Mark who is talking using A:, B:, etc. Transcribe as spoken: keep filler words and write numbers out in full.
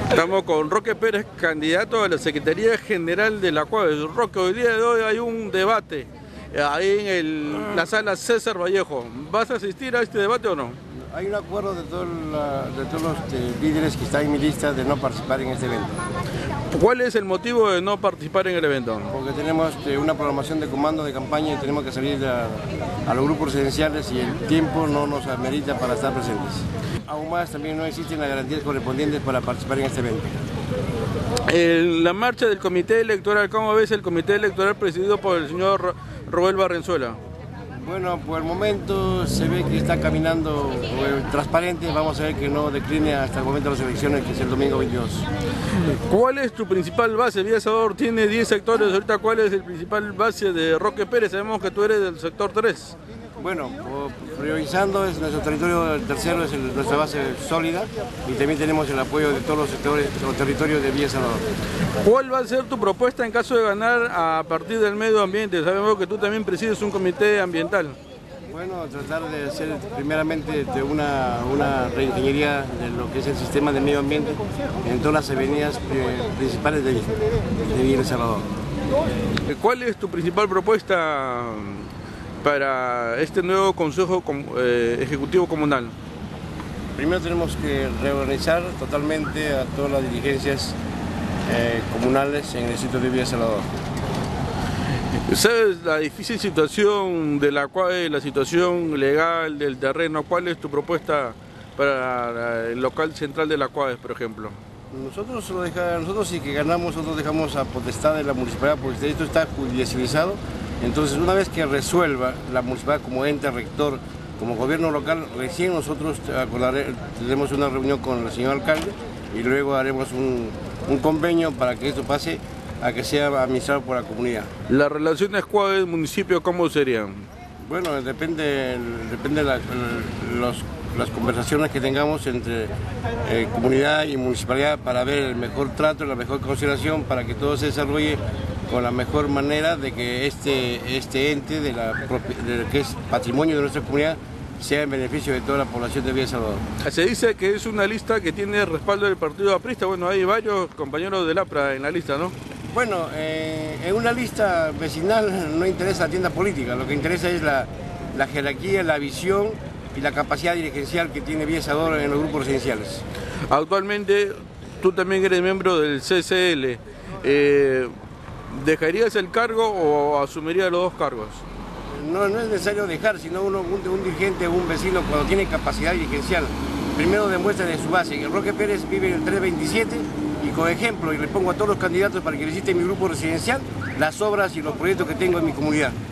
A: Estamos con Roque Pérez, candidato a la Secretaría General de la CUAES. Roque, hoy día de hoy hay un debate ahí en el, la sala César Vallejo. ¿Vas a asistir a este debate o no?
B: Hay un acuerdo de, todo la, de todos los eh, líderes que están en mi lista de no participar en este evento.
A: ¿Cuál es el motivo de no participar en el evento?
B: Porque tenemos eh, una programación de comando de campaña y tenemos que salir a, a los grupos residenciales y el tiempo no nos amerita para estar presentes. Aún más, también no existen las garantías correspondientes para participar en este evento.
A: En la marcha del comité electoral, ¿cómo ves el comité electoral presidido por el señor Roel Barrenzuela?
B: Bueno, por el momento se ve que está caminando eh, transparente. Vamos a ver que no decline hasta el momento de las elecciones, que es el domingo veintidós.
A: ¿Cuál es tu principal base? Villa Salvador tiene diez sectores. Ahorita, ¿cuál es el principal base de Roque Pérez? Sabemos que tú eres del sector tres.
B: Bueno, priorizando, es nuestro territorio, el tercero es el, nuestra base sólida, y también tenemos el apoyo de todos los sectores o territorios de Villa Salvador.
A: ¿Cuál va a ser tu propuesta en caso de ganar a partir del medio ambiente? Sabemos que tú también presides un comité ambiental.
B: Bueno, tratar de hacer primeramente de una, una reingeniería de lo que es el sistema de medio ambiente en todas las avenidas principales de, de Villa Salvador.
A: ¿Cuál es tu principal propuesta para este nuevo Consejo eh, Ejecutivo Comunal?
B: Primero tenemos que reorganizar totalmente a todas las dirigencias eh, comunales en el sitio de Villa Salvador.
A: ¿Sabes la difícil situación de la CUAES, la situación legal del terreno? ¿Cuál es tu propuesta para el local central de la CUAES, por ejemplo?
B: Nosotros, lo deja, nosotros si que ganamos, nosotros dejamos a potestad de la municipalidad, porque esto está judicializado. Entonces, una vez que resuelva la municipalidad como ente rector, como gobierno local, recién nosotros tendremos una reunión con el señor alcalde y luego haremos un, un convenio para que esto pase a que sea administrado por la comunidad.
A: ¿Las relaciones CUAES-municipio cómo serían?
B: Bueno, depende, depende de la, los, las conversaciones que tengamos entre eh, comunidad y municipalidad para ver el mejor trato, la mejor consideración para que todo se desarrolle con la mejor manera de que este, este ente de la, de que es patrimonio de nuestra comunidad sea en beneficio de toda la población de Villa Salvador.
A: Se dice que es una lista que tiene respaldo del partido aprista. Bueno, hay varios compañeros del APRA en la lista, ¿no?
B: Bueno, eh, en una lista vecinal no interesa la tienda política, lo que interesa es la, la jerarquía, la visión y la capacidad dirigencial que tiene Villa Salvador en los grupos residenciales.
A: Actualmente tú también eres miembro del C C L. Eh, ¿Dejarías el cargo o asumirías los dos cargos?
B: No, no es necesario dejar, sino uno, un, un dirigente o un vecino cuando tiene capacidad dirigencial, primero demuestra de su base. El Roque Pérez vive en el tres veintisiete y con ejemplo, y le pongo a todos los candidatos para que visiten mi grupo residencial las obras y los proyectos que tengo en mi comunidad.